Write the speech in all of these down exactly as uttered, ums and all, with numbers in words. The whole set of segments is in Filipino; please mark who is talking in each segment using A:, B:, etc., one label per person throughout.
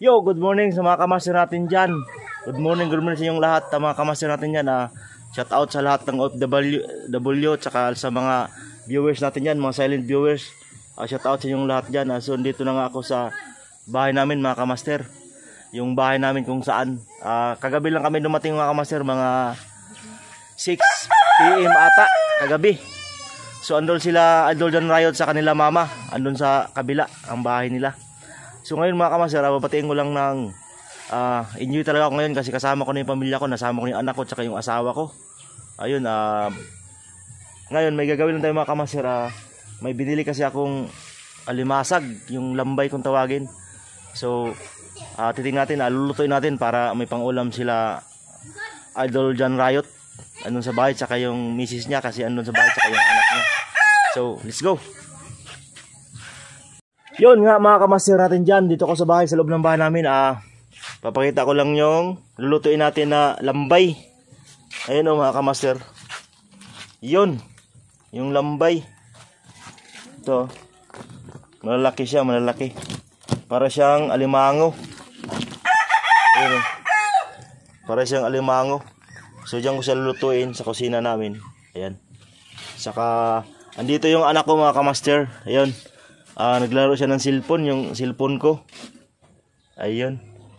A: Yo, good morning sa mga kamaster natin dyan. Good morning, good morning sa inyong lahat, sa mga kamaster natin dyan. Uh, shout out sa lahat ng O F W, tsaka sa mga viewers natin dyan, mga silent viewers. Uh, shout out sa inyong lahat dyan. Uh, so, dito na nga ako sa bahay namin, mga kamaster. Yung bahay namin kung saan. Uh, kagabi lang kami dumating, mga kamaster, mga six p m ata, kagabi. So, andun sila, Idol John Riot sa kanila mama. Andun sa kabila, ang bahay nila. So ngayon mga kamaster, babatiin ko lang ng uh, enjoy talaga ako ngayon kasi kasama ko na yung pamilya ko, nasama ko na yung anak ko tsaka yung asawa ko. Ayun, uh, ngayon may gagawin lang tayo mga kamaster. Uh, may binili kasi akong alimasag, yung lambay kung tawagin. So uh, titingnan natin, uh, lulutuin natin para may pangulam sila Idol John Riot andun sa bahay tsaka yung misis niya kasi andun sa bahay tsaka yung anak niya. So let's go. Yun nga mga kamaster natin dyan, dito ko sa bahay, sa loob ng bahay namin. Ah, papakita ko lang yung lulutuin natin na lambay. Ayun o mga kamaster. Yun, yung lambay. Ito, malalaki siya, malalaki. Para siyang alimango. Ayun o, para siyang alimango. So dyan ko siya lulutuin sa kusina namin. Ayan. Saka, andito yung anak ko mga kamaster. Ayun. Ah, naglaro siya ng cellphone, yung cellphone ko. Ayun.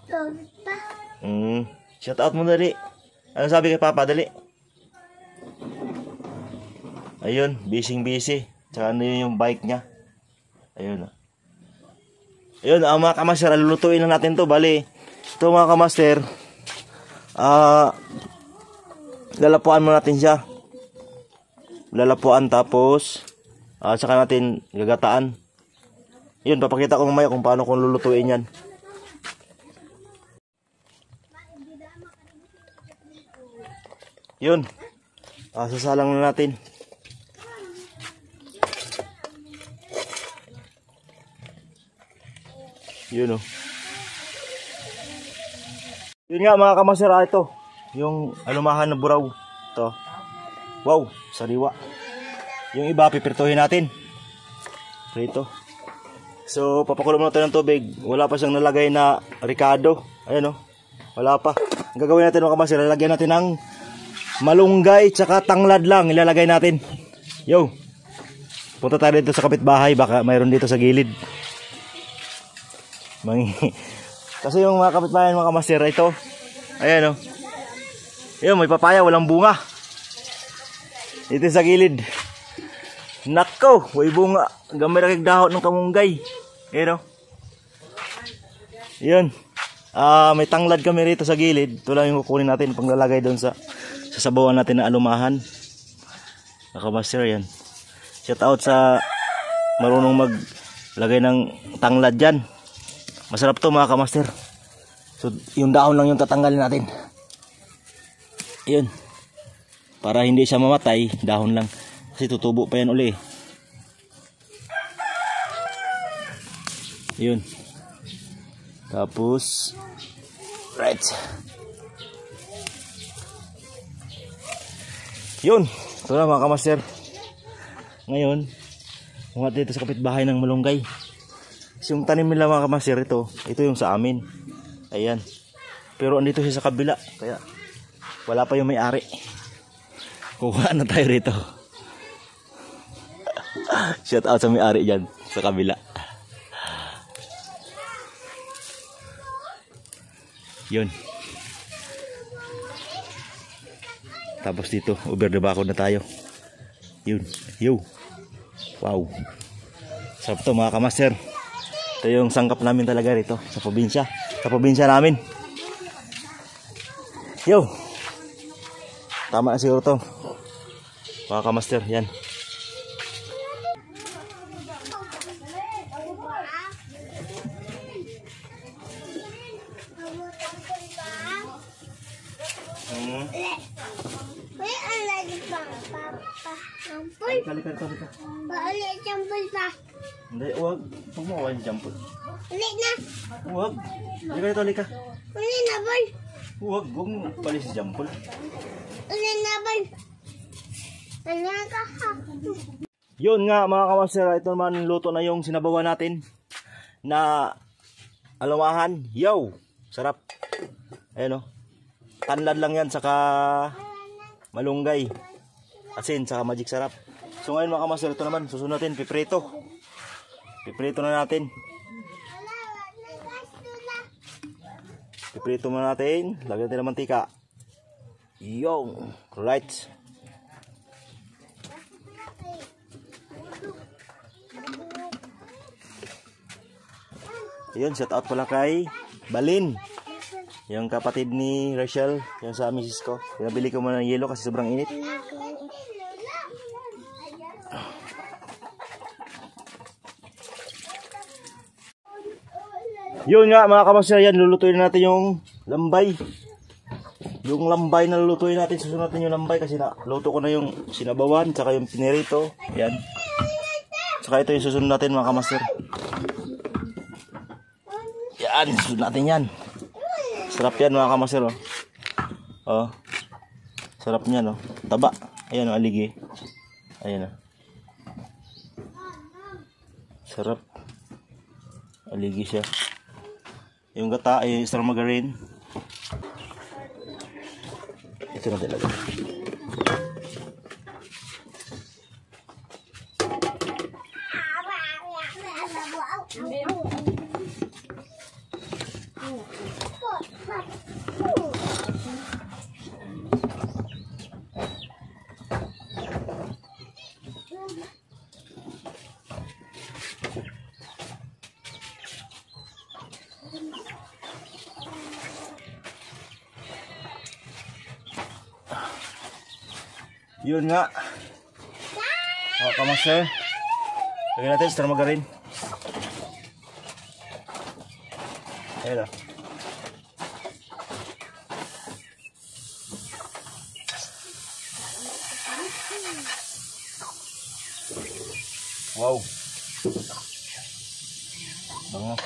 A: Mm. Shout out mo dali. Ano sabi kay Papa dali? Ayun, busy busy. Tsaka ano yung bike niya. Ayun. Ayun, ah, mga kamaster, lulutuin lang natin to. Bali, ito mga kamaster. Ah, lalapuan mo natin siya. Lalapuan tapos ah, saka natin gagataan. Yun, papakita ko mamaya kung paano kung lulutuin yan. Yun. Ah, sasalang na natin. Yun o. Yun nga mga kamaster, ah, ito. Yung alumahan na buraw. Ito. Wow, sariwa. Yung iba, pipirtuhin natin. Prito. So, papakulo muna tayo ng tubig. Wala pa siyang nalagay na ricado. Ayan o. Wala pa. Ang gagawin natin mga kamaster, lalagyan natin ng malunggay tsaka tanglad lang. Ilalagay natin. Yo. Punta tayo dito sa kapitbahay. Baka mayroon dito sa gilid. Mangi. Kasi yung mga kapitbahay mga kamaster, ito. Ayan o. Ayan, may papaya. Walang bunga. Dito sa gilid. Nako, way bunga. Gamay na kagdahot ng kamunggay. Ayan o. Yun. Uh, may tanglad kami rito sa gilid. Ito lang yung kukunin natin panglalagay doon sa sasabawan natin na alumahan. Nakamaster yan. Shout out sa marunong maglagay ng tanglad dyan. Masarap to mga kamaster. So yung dahon lang yung tatanggalin natin. Yun. Para hindi siya mamatay, dahon lang. Kasi tutubo pa yan uli. Yun. Tapos right. Yun. Ito na mga kamaster. Ngayon, mga dito sa kapitbahay ng malunggay. Kasi yung tanim nila mga kamaster, ito, ito yung sa amin. Ayan. Pero andito siya sa kabila. Kaya wala pa yung may-ari. Kuha na tayo rito. Shout out sa may-ari dyan sa kabila. Yun. Tapos dito, over the bakod na tayo. Yun. Yo. Wow. Sarap to mga kamaster. Ito yung sangkap namin talaga rito sa probinsya. Sa probinsya namin. Yo. Tama na siguro to. Mga kamaster, yan. Hmm. Kali kali kali.
B: Balik campur pa.
A: Hindi, huwag. Huwag mo awan campur.
B: Balik na.
A: Huwag. Hindi ka ito, lika.
B: Balik na, Bal.
A: Huwag, huwag mo balik si campur.
B: Balik na, Bal. Ano ka ha?
A: Yun nga mga kamaster, ito naman luto na yung sinabawan natin na alumahan. Yo! Sarap. Ayan o. Tanlad lang yan, saka malunggay. Asin, saka magic sarap. So ngayon mga kamaster, ito naman, susunod natin, piprito. Piprito na natin. Piprito muna natin. Lagyan natin ng mantika. Yo! Right. Yun, shout out pala kay Balin, yung kapatid ni Rachel, yung sa misis ko. Pinabili ko muna ng yelo kasi sobrang init. Yun nga mga kamasya, yan, lulutuin natin yung lambay. Yung lambay na lulutuin natin, susunod natin yung lambay kasi na, luto ko na yung sinabawan, tsaka yung pinirito. Yan. Tsaka ito yung susunod natin mga kamasya. Yan, susunod natin yan. Sarap yan mga kamasir, oh. Oh. Sarap niyan, oh. Taba. Ayan, oh, aligi. Ayan, oh. Sarap. Aligi siya. Yung gata ay extra margarine. Ito na talaga. Yun nga. O, kamaster. Lagyan natin extra margarine. Ayan o. Wow. Bango.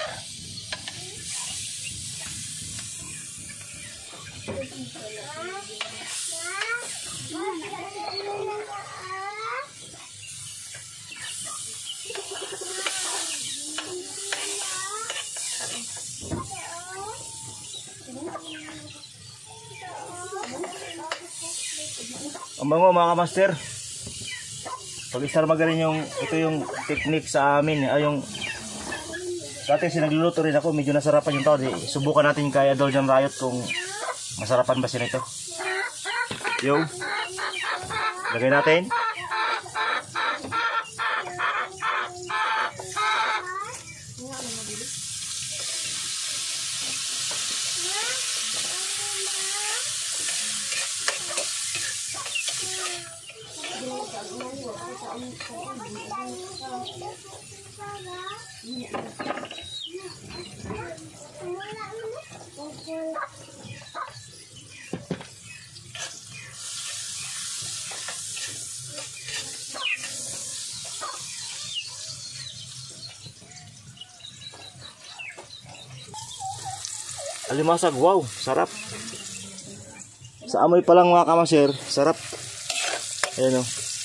A: Ang bango mga kamaster. Pag isar magaling yung, ito yung technique sa amin. Ay yung, dati sinagluluto rin ako, medyo nasarapan yung tao. Di, subukan natin kay Adol Jam Riot kung masarapan ba siya nito. Yo. Lagay natin. Alimasag, wow, sarap. Sa amoy pa lang mga kamaser, sarap. Ayan o.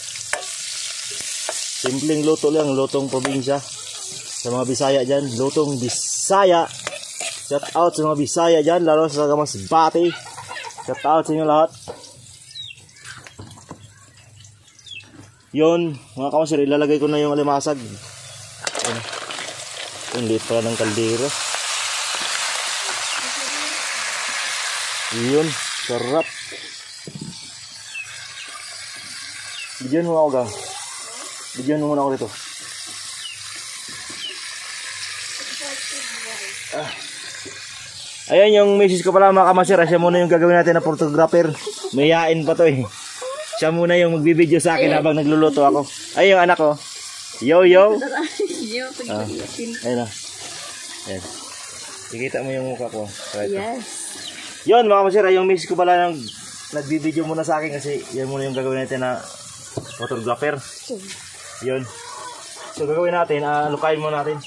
A: Simpleng luto lang, lutong probinsya. Sa mga Bisaya dyan, lutong Bisaya. Shout out sa mga Bisaya dyan, lalo sa Masbate. Shout out sa inyo lahat. Yun, mga kamaser, ilalagay ko na yung alimasag. Ayan. Yung liit pala ng kaldero. Yun, sarap. Bigyan mo ako gang. Bigyan mo muna ako dito. Ah. Ayan yung misis ko pala mga kamaser. Siya muna yung gagawin natin na photographer. Mayayain pa to eh. Siya muna yung magbibideo sa akin habang nagluluto ako. Ay yung anak ko. Yo yo. Ah. Ayun na. Ayan. Kikita mo yung mukha ko. Right. Yes. Yun mga kamaser. Yung misis ko pala yung nagbibideo muna sa akin kasi yan muna yung gagawin natin na photographer. Yun. So gagawin natin, uh, lukain muna natin.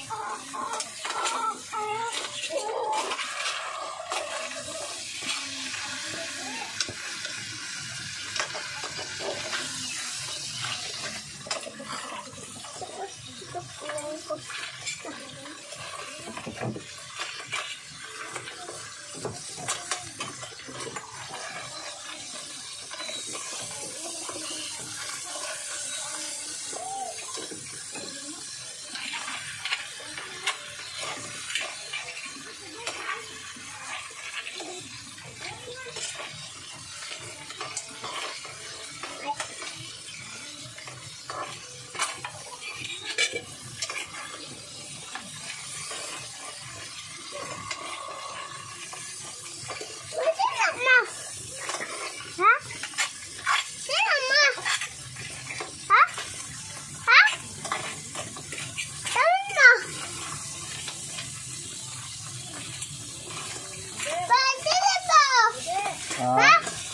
A: Ah.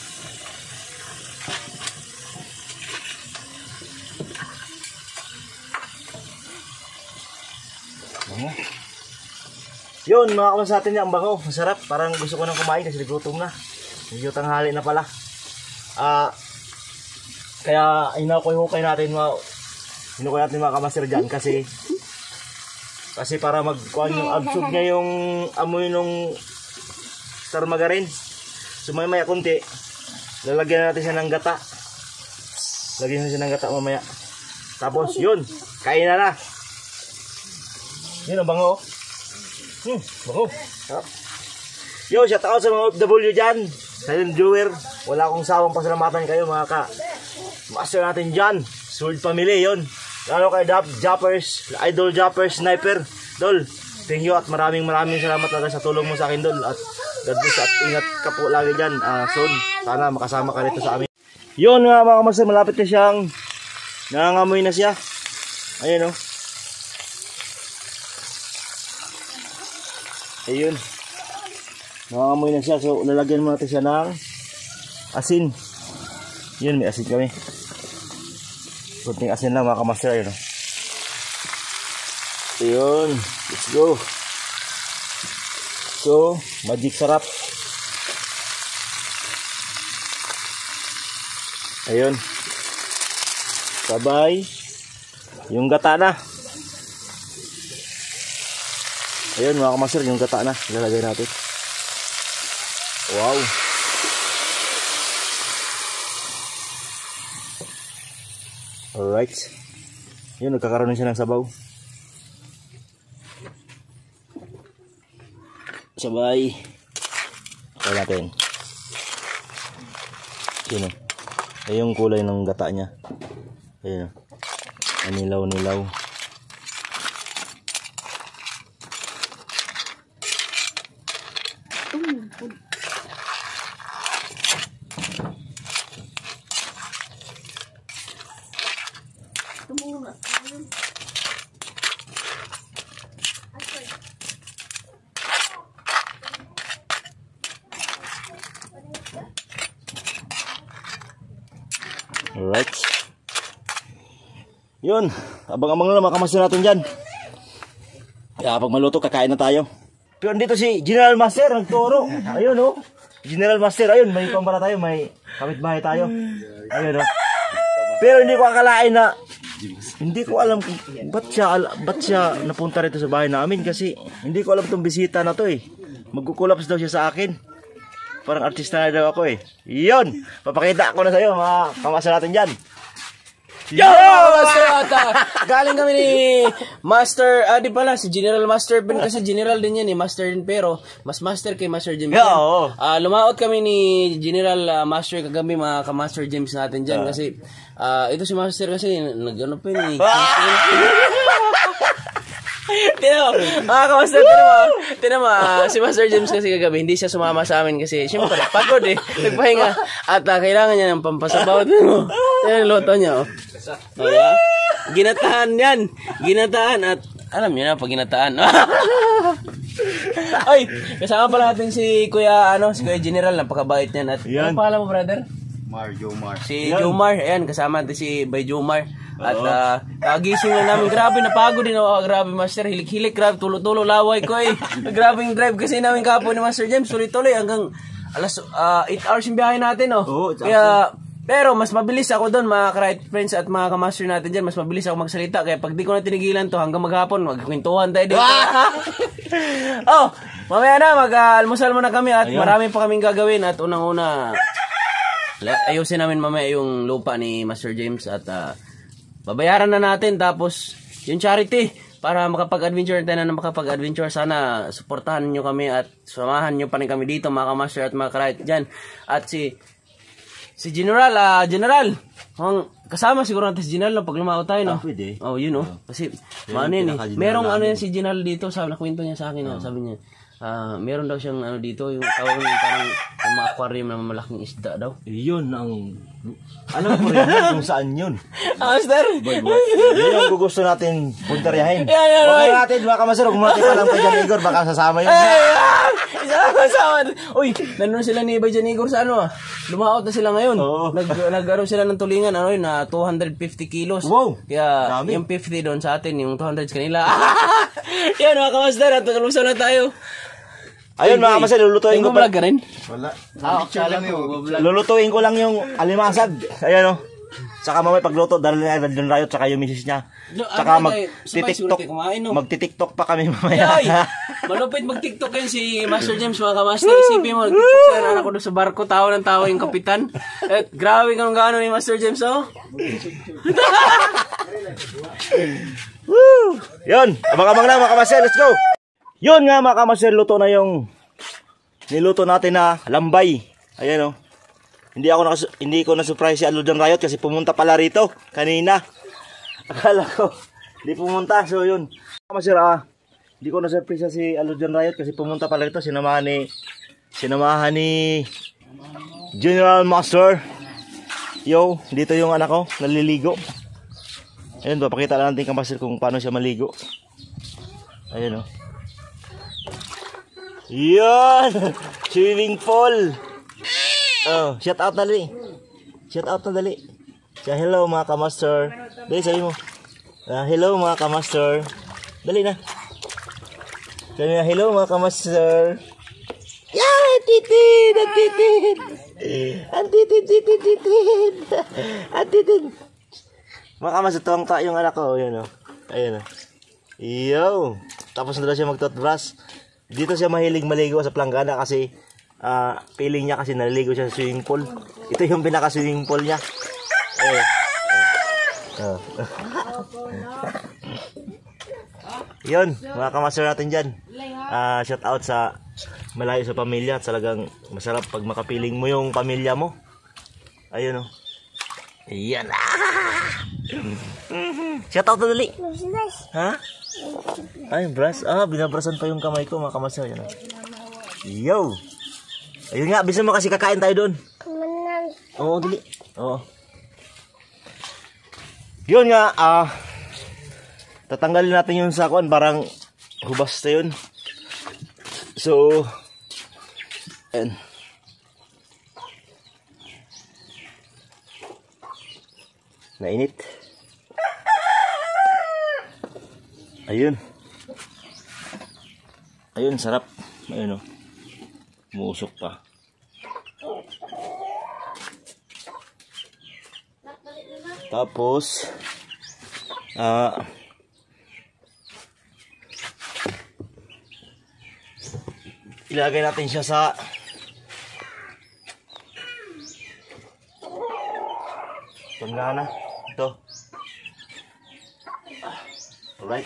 A: Oh. Yun, mga kamas natin yan, ang bango, masarap. Parang gusto ko nang kumain kasi gutom na. Medyo tanghali na pala. Ah, kaya hinukay-hukay natin mga hinukay natin mga kamaster dyan kasi kasi para magkuhan yung absorb niya yung amoy nung star margarine. So may maya kunti, lalagyan natin siya ng gata. Lagyan natin siya ng gata mamaya. Tapos yun, kain na na. Yun ang bango. Hmm, bango. Sarap. Yo, shout out sa mga O F W dyan. Silent viewer, wala akong sawang pasalamatan kayo mga ka master natin dyan. Sword family yun. Lalo kay Dap, Joppers, Idol Joppers, Sniper. Dol, thank you at maraming maraming salamat talaga sa tulong mo sa akin Dol. At God bless at ingat ka po lagi dyan. Uh, soon, sana makasama ka rito sa amin. Yun nga mga kamaster, malapit na siyang nangangamoy na siya. Ayun o. Oh. Ayun. Nangangamoy na siya. So, lalagyan mo natin siya ng asin. Yun, may asin kami. Kunting asin lang mga kamaster. Ayun. Ayun. Let's go. So, magic sarap. Ayun. Sabay. Yung gata na. Ayun mga kamaster, yung gata na. Ilalagay natin. Wow. Alright. Yun, nagkakaroon na siya ng sabaw. Sabay. Okay natin. Yun o. Ay yung kulay ng gata niya. Ayun o. Nilaw-nilaw. Alright. Yun, abang-abang na mga kamaster natin dyan. Kaya pag maluto, kakain na tayo. Pero dito si General Master, nagturo. Ayun o, oh. General Master, ayun, may kumpara tayo, may kapitbahay tayo. Ayun o. Oh. Pero hindi ko akalain na, hindi ko alam kung ba't siya, ba't siya napunta rito sa bahay namin. Kasi hindi ko alam itong bisita na to eh. Magkukulaps daw siya sa akin. Parang artista na daw ako eh. Yun! Papakita ko na sa'yo mga kamasa natin dyan.
C: Yo! Master Ata! Galing kami ni Master, ah di pala, si General Master Ben kasi General din yan eh, Master din pero mas Master kay Master James.
A: Yeah, oo.
C: Ah, lumaot kami ni General uh, Master kagabi mga ka-Master James natin dyan uh. kasi ah, ito si Master kasi nag-ano pa yun eh. Tino, mga ka-Master, tino mo, tino mo, uh, si Master James kasi kagabi, hindi siya sumama sa amin kasi siyempre, pagod eh, nagpahinga, at uh, kailangan niya ng pampasabaw, tino mo, tino yung loto niya, oh. Oh, yeah. Ginataan yan, ginataan, at alam niyo na, pag ginataan, ay, kasama pala natin si Kuya, ano, si Kuya General, napakabait niyan, at ano pala mo, brother?
D: Mar, Jomar.
C: Si yan. Jomar, ayan, kasama natin si Bay Jomar. At uh, kagising lang namin, grabe, napagod din ako, grabe Master, hilik-hilik, grabe, tulo-tulo, laway ko eh. Grabe yung drive kasi namin kapo ni Master James, tuloy-tuloy hanggang alas uh, eight hours yung biyahe natin, oh.
A: Oo,
C: kaya, pero mas mabilis ako doon, mga ka-right friends at mga ka-master natin dyan, mas mabilis ako magsalita, kaya pag di ko na tinigilan to hanggang maghapon, magkwentuhan tayo dito. Oh, mamaya na, mag-almusal muna kami at ayun, marami pa kaming gagawin at unang-una, ayusin namin mamaya yung lupa ni Master James at uh, babayaran na natin tapos yung charity para makapag-adventure tayo na makapag-adventure. Sana suportahan nyo kami at samahan nyo pa rin kami dito mga ka-master at mga ka-right dyan. At si si General, uh, General, ang kasama siguro natin si General no, pag lumao tayo, no?
A: Ah, pwede.
C: Oh, yun, no? Kasi, maano yun, eh. Merong ano yan si General dito, sabi, nakwento niya sa akin, oh. Sabi niya, ah, uh, meron daw siyang ano dito, yung tawag yung parang yung mga aquarium na malaking isda daw.
A: Yun ang, alam ko rin kung saan yun.
C: Ah, Master?
A: Yun ang gusto natin puntaryahin.
C: Yeah, yeah,
A: Huwag
C: right.
A: natin, baka masarap, kung natin palang pa dyan, Igor, baka sasama yun.
C: Ay, Isama-sama. Uy, nandun sila ni Iba Jan Igor sa ano ah. Lumaot na sila ngayon.
A: Oo.
C: Nag, nag-ano sila ng tulingan, ano yun, na two hundred fifty kilos.
A: Wow!
C: Kaya,
A: Dami.
C: yung fifty doon sa atin, yung two hundred sa kanila. Yan, mga kamasdan, at kalusaw na tayo.
A: Ayun mga kamasir, lulutuin ko
C: Tingko
A: pa.
C: vlog ka rin?
D: Wala.
C: Ah, kala ko, vlog.
A: Lulutuin ko lang yung alimasag. Ayan o. Saka mamaya pagluto, dahil na Alden Riot, saka yung misis niya.
C: No,
A: Saka
C: ano tayo,
A: mag-titiktok.
C: sabay, sulit kumain, no?
A: Magtitiktok pa kami mamaya.
C: Ay, malupit mag-tiktok yun si Master James, mga kamaster. Isipin mo, nag-tiktok siya, anak ko doon sa barko, tawa ng tawa yung kapitan. At grabe kang gaano ni Master James, oh.
A: Woo! Yun, abang-abang na mga kamasir, let's go! Yun nga mga kamasir, luto na yung niluto natin na lambay. Ayan o. Hindi ako nakas hindi ko na-surprise si Alden Riot kasi pumunta pala rito kanina. Akala ko hindi pumunta. So yun. Kamasir ah, hindi ko na-surprise si Alden Riot kasi pumunta pala rito. Sinamahan ni sinamahan ni General Master. Yo, dito yung anak ko, naliligo. Ayun, papakita lang natin kamasir kung paano siya maligo. Ayun o. Yan! Swimming pool! Oh, shout out na dali. Shout out na dali. Say hello mga kamaster. Dali sabi mo. Uh, hello mga kamaster. Dali na. Sabi na hello mga kamaster. Yeah, titid! Antitid! Antitid, titid, titid! Antitid! Mga kamaster, tuwang ta yung anak ko. Ayan o. Ayan o. Yo! Tapos na daw siya mag-toothbrush. Dito siya mahilig maligo sa planggana kasi Uh, feeling niya kasi naliligo siya sa swimming pool. Ito yung pinaka-swimming pool niya. Eh. Oh. Oh. Yun, mga kamaster natin dyan. Uh, shout out sa malayo sa pamilya. Talagang masarap pag makapiling mo yung pamilya mo. Ayun o. Oh. Ayan. Ah! Shout out na dali. Ha? Ay, brush. Ah, binabrasan pa yung kamay ko mga kamaster. Yan, oh. Yo! Ayun nga, bisa mo kasi kakain tayo doon. Oo, dali. Oo. Yun nga, ah, tatanggalin natin yung sakon, parang hubas na yun. So, ayun. Nainit. Ayun. Ayun, sarap. Ayun o. Musok pa. Tapos ah uh, ilagay natin siya sa tunggana. Ito. Alright.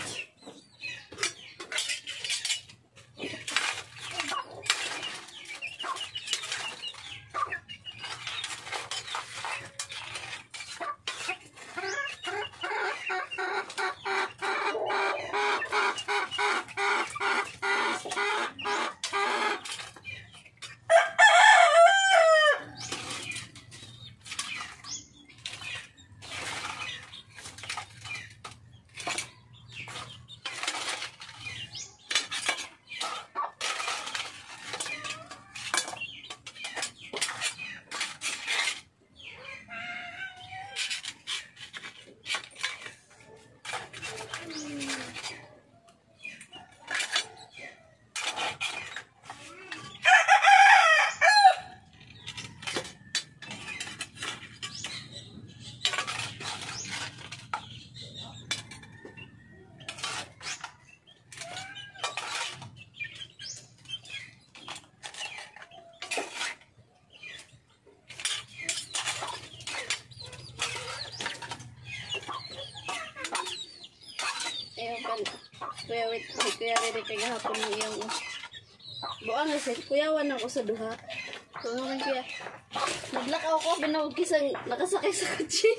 E: Kuya, wait, si Kuya Rere kay gahapon mo iyang buang na siya, kuyawan ako sa duha. So, naman kuya, naglakaw ko, binawag kisang nakasakay sa kutsi.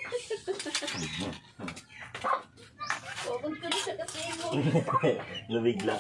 E: Huwag ko na siya kasi mo.
A: Nabigla.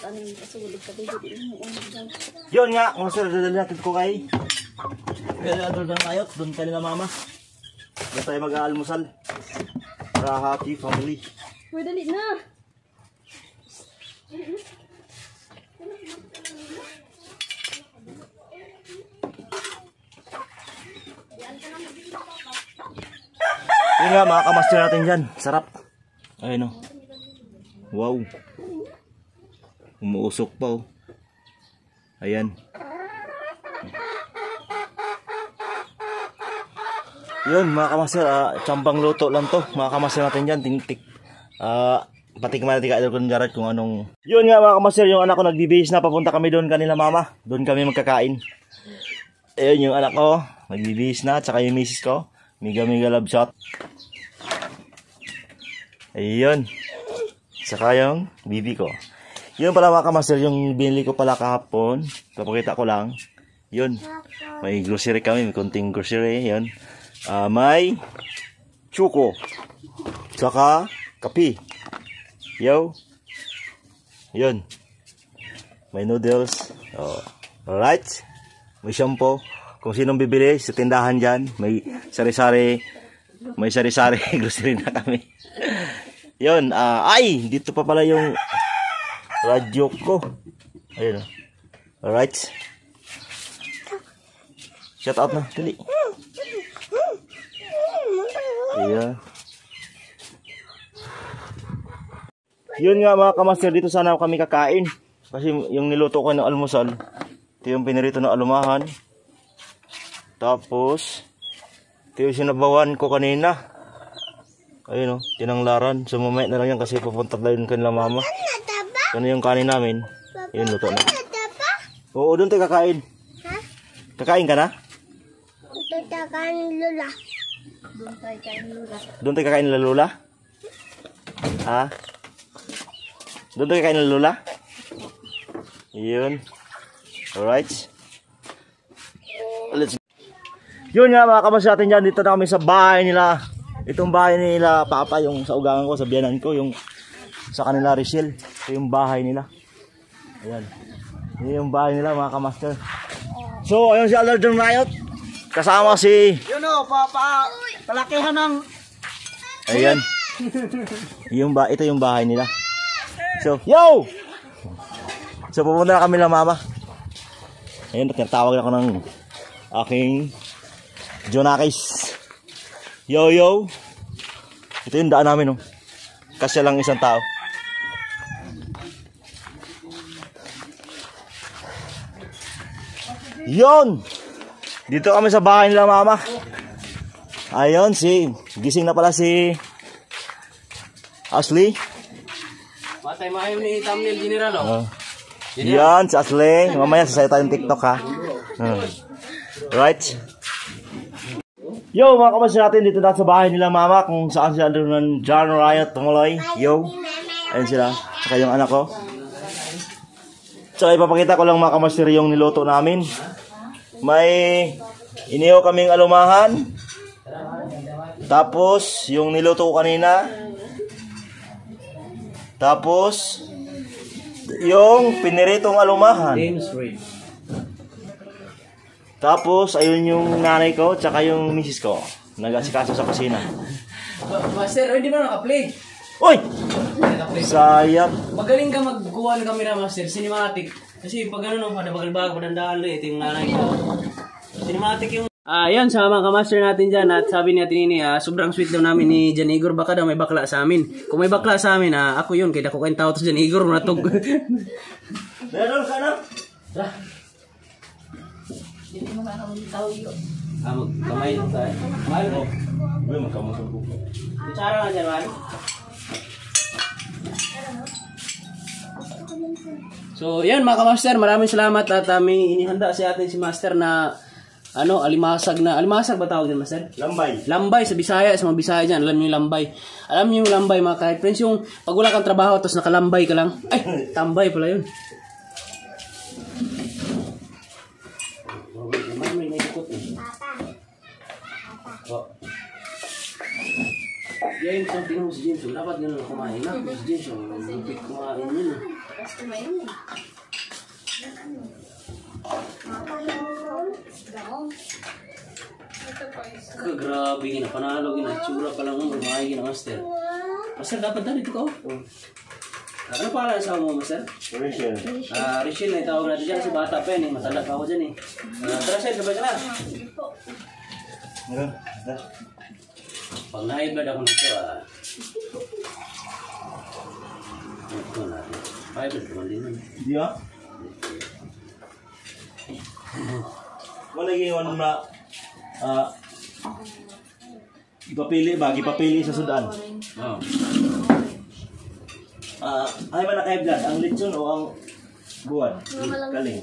E: ano yung kasulog ka dito.
A: Yun nga, kung sir, dadali natin ko kay. Kaya doon na tayo, doon ka nila mama. Doon tayo mag-aalmusal. Para happy family.
E: Uy, dali na.
A: Yun nga, mga kamaster natin dyan. Sarap. Ayun o. Wow. Umuusok pa o. Ayan. Yun mga kamaster, uh, tsambang luto lang to. Mga kamaster natin dyan, tintik. Uh, patikman natin ka-idol ko ng Jared kung anong... Yun nga mga kamaster, yung anak ko nagbibihis na. Papunta kami doon kanila mama. Doon kami magkakain. Ayun yung anak ko, nagbibihis na. Tsaka yung misis ko. Miga miga love shot. Ayun. Saka yung bibi ko. Yun pala mga kamaster, yung binili ko pala kahapon. Papakita ko lang. Yun. May grocery kami, may konting grocery. Yun. Uh, may chuko. Saka kapi. Yo. Yun. May noodles. Oh. Alright. May shampoo. Kung sinong bibili sa tindahan dyan, may sari-sari, may sari-sari grocery na kami. Yun, uh, ay, dito pa pala yung radyo ko. Ayun. Alright. Shout out na, dali. Ayan. Yun nga mga kamaster, dito sana kami kakain. Kasi yung niluto ko ng almusal, ito yung pinirito ng alumahan. Tapos, ito yung sinabawan ko kanina. Ayun o, tinanglaran. So mamaya na lang yan kasi pupunta tayo yung kanila mama. Ano yung kanin namin? Yun, luto na. Oo, doon tayo kakain.
B: Ha?
A: Kakain ka na?
B: Ito takan lula.
E: Doon tayo kain lula.
A: Doon tayo kakain nila Lola? Ha? Doon tayo kakain nila Lola? Yun. Alright. Let's go. Yun nga mga kamas natin dyan, dito na kami sa bahay nila. Itong bahay nila Papa, yung sa ugangan ko, sa biyanan ko, yung sa kanila Rachel. Ito yung bahay nila. Ayan. Ito yung bahay nila mga kamaster. So, ayun si Alder Riot. Kasama si...
C: Yun o, papa, palakihan ng...
A: Ayan. Yung ba, ito yung bahay nila. So, yo! So, pupunta na kami lang mama. Ayun, tinatawag ako ng aking Jonakis. Yo, yo. Ito yung daan namin, oh. Kasya lang isang tao. Yon! Dito kami sa bahay nila mama. Ayun, si... Gising na pala si... Ashley.
C: Matay maayon ni thumbnail general o.
A: Oh. Yan, si Ashley. Mamaya sasaya tayong TikTok ha. Hmm. Right? Yo, mga kamas natin dito na sa bahay nila mama kung saan sila doon ng John Riot Tumuloy. Yo. Ayun sila. Saka yung anak ko. So ipapakita ko lang mga kamas yung niluto namin. May inihaw kaming alumahan. Tapos yung niluto ko kanina. Tapos yung piniritong alumahan.
C: James Reid.
A: Tapos, ayun yung nanay ko, tsaka yung misis ko. Nag-asikaso sa kusina.
C: Master, hindi ba naka-play?
A: Uy!
C: Naka-play.
A: Sayang.
C: Magaling ka magkuha ng camera, master. Cinematic. Kasi pag ano, pada bagal-bagal, padandaan ulit. Ito yung nanay ko. Cinematic yung... Ah, yan, sa mga kamaster natin dyan. At sabi niya tinini, ah, sobrang sweet daw namin ni Jan Igor. Baka daw may bakla sa amin. Kung may bakla sa amin, ah, ako yun. Kaya ako kayong tao to Jan Igor. Matog.
A: Meron ka na?
C: Tara. Hindi mo na kami tao yun. Ah, magkamay lang tayo. Mahal mo.
A: Uy, magkamusog ko.
C: Kutsara nga dyan, mahal. So, yan mga kamaster. Maraming salamat at uh, may inihanda si atin si master na ano, alimasag na. Alimasag ba tawag din, master?
A: Lambay.
C: Lambay sa Bisaya, sa mga Bisaya dyan. Alam niyo yung lambay. Alam niyo yung lambay mga kahit friends. Yung pag wala kang trabaho tapos nakalambay ka lang. Ay, tambay pala yun. May may ikot eh. Oh. James, ang tingnan mo si James. Dapat ganun ako kumain na. Si James, ang lupit kumain yun. ah.
E: Tapos kumain yun.
C: Ka, grabe, ginapanalo, ginachura pa lang mo. Kumain, ginamaster. Master, dapat na dito ka. Oh. Ah, ano pangalan sa mo, Master?
A: Rachel.
C: Ah, Rachel, na itawag natin dyan. Si bata pa yun, eh. Matanda pa ako dyan eh. Ah, tara, Sir, sabay ka na.
A: Meron. Dah.
C: Pag na-high-blood ako nito, ah. Ito na. High-blood naman din. eh.
A: Di ah. Wala yung na ah ipapili ba? Ipapili sa sudan.
C: Oo.
A: Ah, ay man naka-blood ang lechon o ang buwan? Kaling.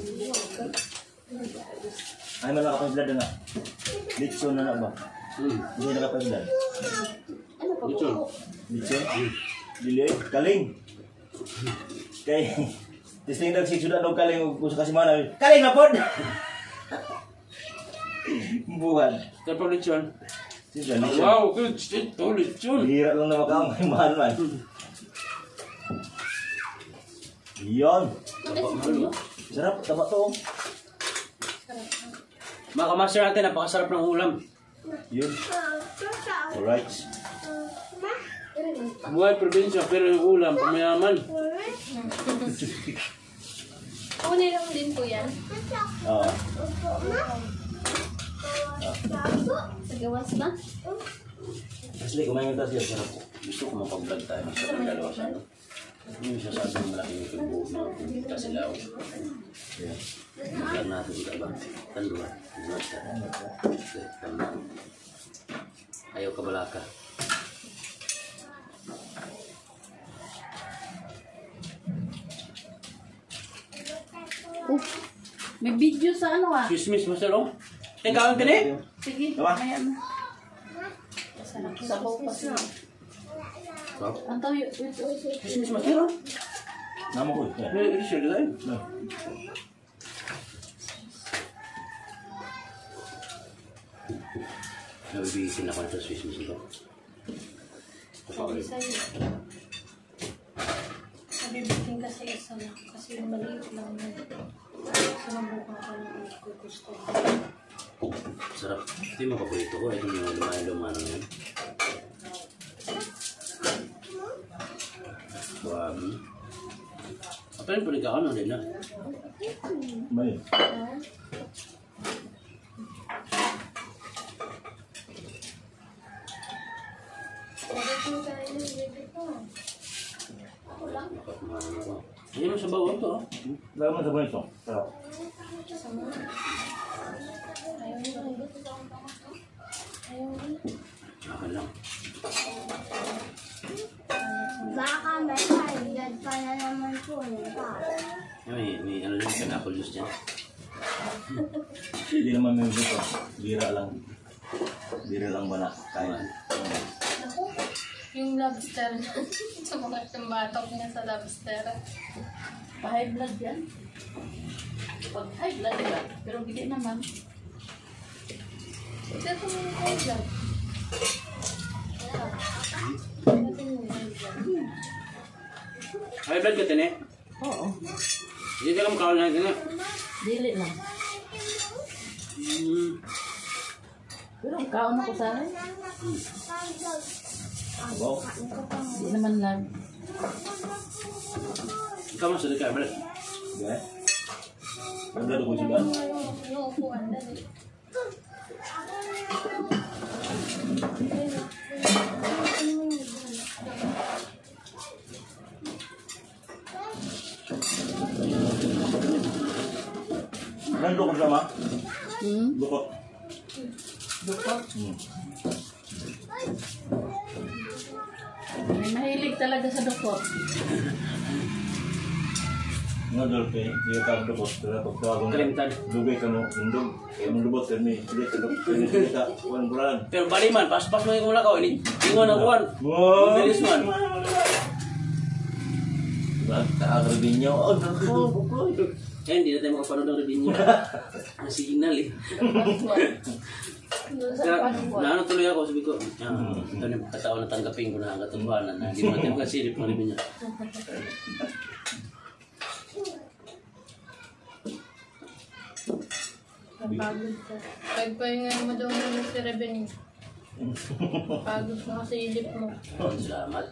A: Ay man naka-blood na. Lechon na na ba?
C: Hmm.
A: Hindi naka-blood.
C: Ito.
A: Lechon? Dili kaling. Kay testing dag si sudan og kaling og puso kasi mana. Kaling na pod. Buwan.
C: Tapos lechon.
A: Sisa lechon.
C: Wow, good. Ito, lechon.
A: Bihira lang na makaamay mahal man. Iyon. Sarap, tama to.
C: Mga kamaster natin, napakasarap ng ulam.
A: Yun. Alright.
C: Buhay probinsya, pero yung ulam, pamayaman.
E: Kunin lang din po yan.
A: Oo.
E: Sa gawas na.
A: Asli, kumain ka siya. Sarap.
C: Gusto ko mapag-vlog tayo. Masarap ang dalawa siya. Hindi siya sabi ng malaking ito na pumunta sila ako.
A: Yeah.
C: Vlog natin ito ba? Tanduan. Ayaw ka balaka.
E: Oh, may video sa ano ah.
C: Chismis mo sila. Ikaw ang tini?
E: Sige,
A: Tama.
E: ayan. Sabaw pa siya. Ang tayo, wait, wait, wait.
C: Chismis mo sila.
A: Nama ko. Yeah.
C: May i-share tayo.
A: No.
C: Nabibisin ako sa chismis ito.
D: Nabibitin kasi isa lang. Kasi maliit lang yun. Sinabukan ka ng gusto.
C: Sarap. Ito yung mga paborito ko. Ito yung lumayan-lumayan yan. Wow. Apa yung panikaan na din na?
A: Mali.
C: Ayun sa bawang to.
A: Lama sa ito. Sarap.
C: Akan lang.
B: Baka may high-blood pa na naman po.
C: May, may ano din ka apple juice dyan.
A: Hindi naman may gusto. Bira lang. Bira lang ba na? Kaya.
D: Yung lobster, sumakat yung batok niya sa lobster.
E: Pa-high blood yan. Pag high blood ba? Pero hindi naman.
D: Ito yung high blood.
C: High blood ka tine?
E: Oo.
C: Hindi ka lang makawal na tine.
E: Dili lang.
C: Hmm.
E: Pero ang kaon ako sa akin.
A: Wow.
E: Hindi naman lang.
C: Ikaw mo sa dika, bro.
A: Okay. Ang gado ko sudan.
D: Yung upuan na rin.
A: Nan dukot sama?
E: Hmm?
A: Dukot.
E: Dukot.
A: Hmm.
E: May mahilig talaga sa dukot.
A: Nga dolpe, di ka dukot. Pero pag tawag mo,
C: Kalimtan.
A: dugay ka mo, indog. Kaya mo lubot kami. Hindi ka dukot. Hindi ka kuwan bulan.
C: Pero bali man, pas-pas mo yung mula ka. Ini, ingon ang kuwan.
A: Wow.
C: Bilis man.
A: Nagkaagra din niyo. Oh, dako, bukoy.
C: Eh, hindi na tayo makapanood ng review niya. Ang signal eh. Kaya, naano tuloy ako, sabi ko, ah, ito na yung kataon na tanggapin ko na ang katubanan na hindi mo natin kasilip ng ribbon niya.
D: Napagod ka. Pagpahingan mo daw ng si Reben. Pagod ka kasi ilip mo.
C: Salamat.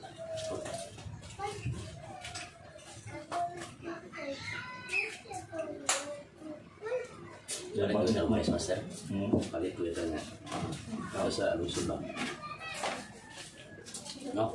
C: Galing ko sa mais master. Palit ko ito nga. Para sa alusin ba? No?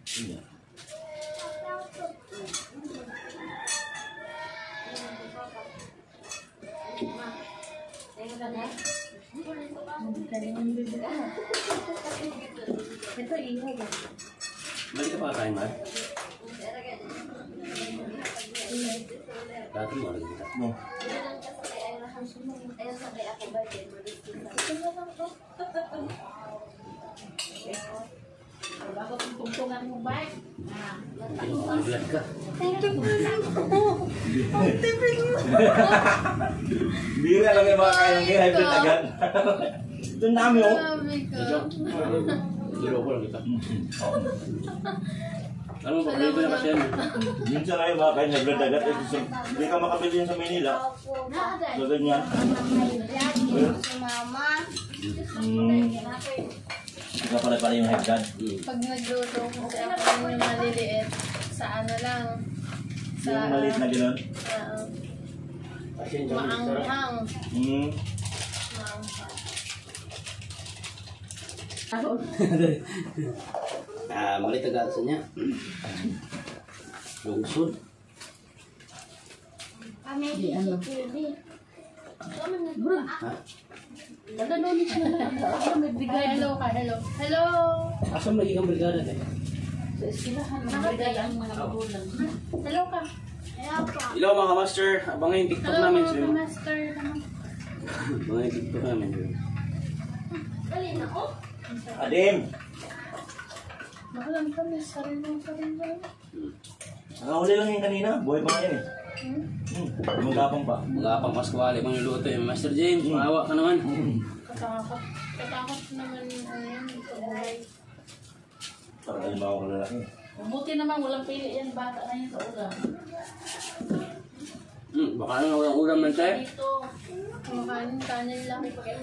D: Ito ihaw.
C: Balik ka pa kain, Mar? Dati mo rin kita.
A: No.
C: Hindi mo magbilat ka.
A: Bira lang yung mga kaya ng hybrid agad. Ito namin oh.
D: Sabi ko.
C: Zero ko lang kita. Ano mo, paborito na kasi yan.
A: Minsan lang yung mga kaya ng hybrid agad. Eh, so- Hindi ka makabili yan sa Manila. So ganyan.
B: Si Mama.
A: Hmm. Hindi ka pala pala yung hybrid.
D: Pag nagluto ko kasi ako yung maliliit, sa ano lang, sa
A: Yung maliit na gano'n.
D: uh,
C: Pasensya mo, sir.
D: maanghang.
A: Hmm.
D: Maanghang.
C: Ah, malit agad sa niya. Lungsod.
B: Kami si T V.
C: Ha?
D: Ay, hello ka, hello. Hello!
C: Asa mo naging brigada eh?
D: Hello ka.
C: Hello mga master, abangan yung TikTok namin.
D: Hello,
C: Sir.
D: mga master.
C: Abangan yung TikTok namin. Sir.
A: Adim!
D: Makalang kami, sarili sarili.
A: Nakahuli lang yung kanina. Buhay pa nga yan eh.
D: Hmm?
A: Hmm. Magapang pa.
C: Magapang Pascual, ibang niluto yung Master James. Maawa ka naman.
D: Katakot. Katakot naman ano yan, pagbuhay.
A: Para kalimaw ko lalaki.
D: Mabuti naman, walang pili yan, bata na yan sa ulam.
C: Hmm, baka ano walang ulam ng tayo.
D: Dito, kumakain, kanin lang.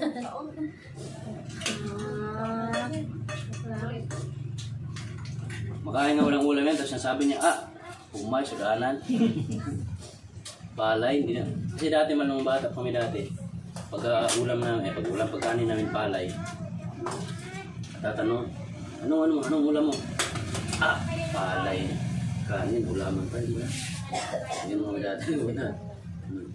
C: Makain nga walang ulam yan, tapos nasabi niya, ah, umay sa daanan. Palay, hindi na. Kasi dati man nung bata kami dati, pag uh, ulam na, eh, pag ulam, pagkanin namin palay, tatanong, anong, anong, anong ulam mo? Ah, palay. Kanin, ulaman pa, hindi na. Yun mga dati, wala. Hmm.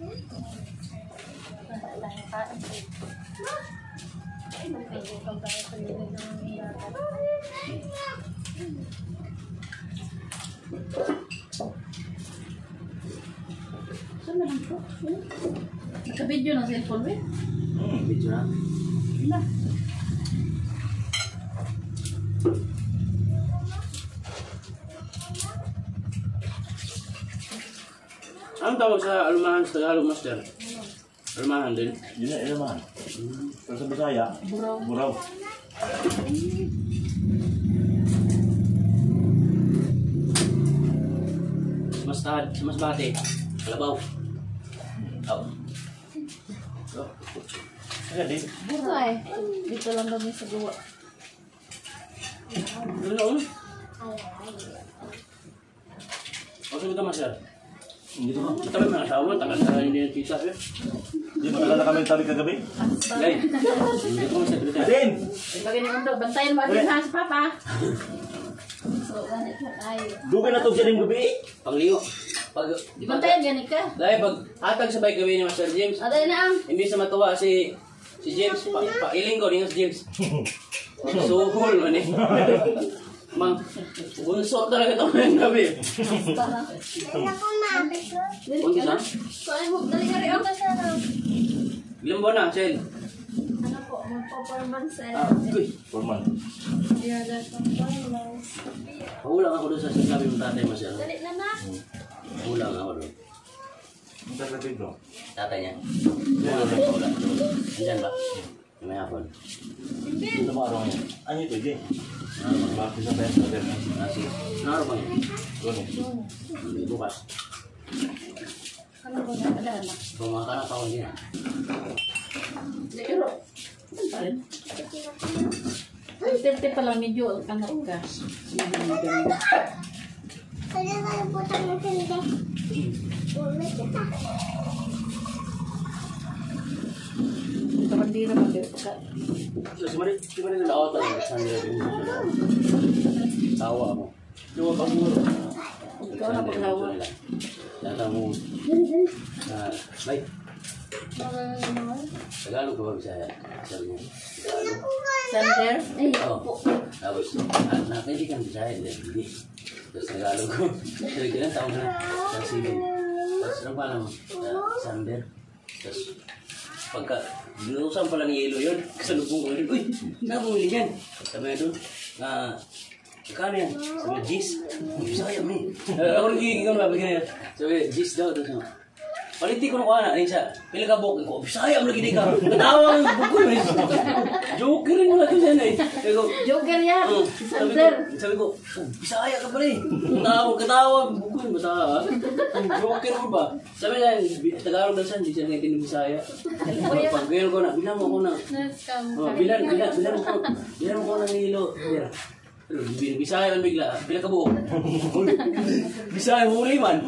D: Naka-video ng cellphone, eh.
C: Hmm, video na. Anong tawag sa alumahan sa Tagalog, Master? Alumahan din.
A: Yun na, yun naman. Pero sa Bisaya, buraw. Buraw.
C: Mas tahad, mas bate. Kalabaw. Oh. Oh.
A: Kaya din.
D: Buhay. Dito lang kami sa gawa.
C: Ano na ulo? O, sabi ka, Master.
A: Hindi ko.
C: Ito ba yung mga asawa? Tagal na hindi yung tita eh.
A: Hindi matagal na kami tabi kagabi.
C: Gay. Hindi ko Master. Dito.
A: Adim!
D: Lagi niyo mundo, bantayan mo din ha si Papa. So, ganit na tayo.
A: Dugay na to siya din gabi.
C: Pangliyo. Pag...
D: Bantayan ganit ka.
C: Dahil pag atag sabay kami ni Master James,
D: Aday na ang.
C: hindi sa matuwa si si James, pa, pailing ko rin si James. Suhol man eh. Mang, bunso talaga ito ngayong gabi.
B: Ako na.
C: Bunso na?
D: Kuan mo, dali ka rin ako sa
C: Ilang buwan na, Chel?
D: ano po, magpo-performance eh.
C: Ah, uy.
A: Forman.
D: Yeah, that's performance.
C: Paulang ako doon sa sinasabi ng tatay mo siya.
D: Dali na na.
C: Paulang ako doon.
A: Ang tagal bro.
C: Tatay niya. Paulang. Paulang. Andyan ba? May hapon.
A: Ito mga araw niya. Ano ito, Jay? Ah, magbakit sa tayo sa tayo.
C: Ah, sige. Ano araw ba yun?
A: Gano'n.
C: Hindi, bukas.
D: Ano ba na kadala?
C: Bumakanap ako din.
D: Pero, ano pa rin? thirty pa lang medyo angat ka.
B: Kaya kayo butang ng tindi. Ulit kita.
D: Ito hindi naman din ka.
C: So, si Marie, si Marie nalaawatan. Saan nila din mo siya? Tawa mo. Tawa ka mo.
D: Ikaw na paghawa.
C: Data mo. Ah, May,
D: Mga ano?
C: Tagalog ka ba Bisaya? Sabi niya. Tagalog.
D: Sander? Ay,
C: Oo. Tapos, ah, nakaibigan Bisaya. Hindi. Hindi. Tapos Tagalog ko. Sabi ko lang, tawag na. Sa Sibin. Tapos, ano pa naman? Sander. Tapos, pagka, binutusan pala ni Yelo yun. Kasalubong ko yun. Uy, saan bumili yan? Sabi niya doon, na, kano yan? Sabi niya, Gis. Bisaya mo eh. Ako nagiging kang babagyan niya. Sabi niya, Gis daw. Tapos, paliti ko nung kuha na. Ayun siya, pila ka bukid ko. Bisaya mo lagi di ka. Natawa ang bukod mo eh. Joker rin mo lang yun yan eh. Sabi ko,
D: Joker yan!
C: oh, sabi ko,
D: Sander!
C: sabi ko, oh, Bisaya ka pala eh. Katawa, katawa, bukod mo tawa. Joker mo ba? Sabi niya, Bi- Tagalog daw siya, hindi siya naitin ng Bisaya. Pag ganyan ko na, bilang mo ko na.
D: Nascam
C: Oh, bilang, bilang, bilang mo ko. Bilang mo ko ng hilo. Bilang. Bisaya man bigla. Bilang ka buo. Bisaya, huli man.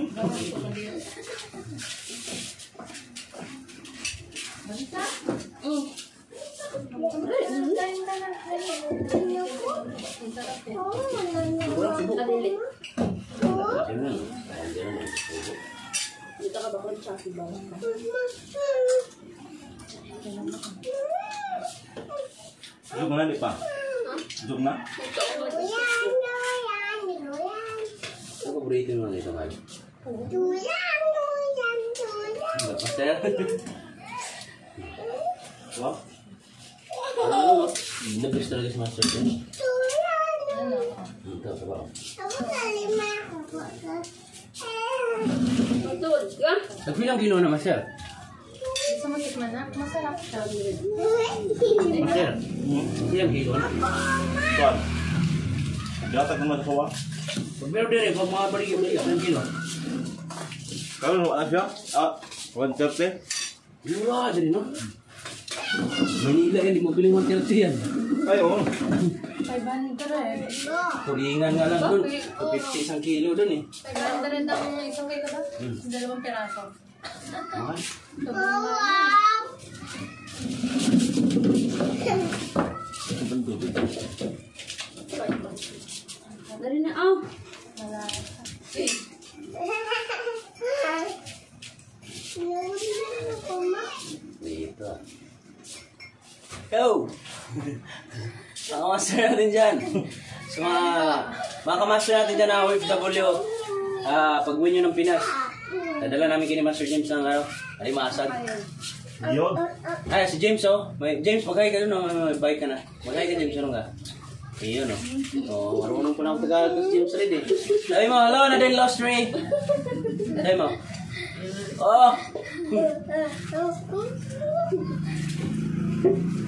C: Walang sibo.
D: Kadili.
C: Laki na. Hindi naman.
E: Dito ka ba kung siya si Bang?
A: Jog na, di pa? Jog na?
B: Duyan, duyan, duyan.
C: Ano paborito mo lang ito, Mali?
B: Duyan, duyan, duyan.
C: Master?
A: Wow.
C: Ano, ano? The best talaga si Master Chef.
B: Duyan.
C: Ito, ito ba?
B: Ako na lima ako.
E: Matulog ka?
C: Nagpilang kilo na, Master?
D: Sa matikman na, masarap siya.
C: Master? Nagpilang kilo na?
A: Tuan. Gatag naman sa sawa.
C: Pag meron din eh, pag mga balik-balik, ilang kilo?
A: Kalo ano siya? Ah, one thirty.
C: Mura din, no? Manila yan, di mo piling one thirty yan.
A: Ay, oo.
D: five hundred rin.
C: Tulingan nga lang dun. two fifty isang kilo dun eh.
D: five hundred ang isang kilo ba? Dalawang piraso.
C: Mahal.
E: Dari na, ah.
D: Wala.
C: Dito. Go! Mga master natin dyan. So mga, mga kamaster natin dyan na O F W, ah, pag uwi nyo ng Pinas, dadala namin kini Master James ng ano, alimasag.
A: Yun.
C: Ay, si James oh. May, James, mag-hi ka dun, oh. May bike ka na. Mag-hi ka James, ano ka? Ayun oh. Oh, marunong po na ang Tagalog si James rin eh. Sabi mo, hello na din, Lost Ray. Sabi mo. Oh!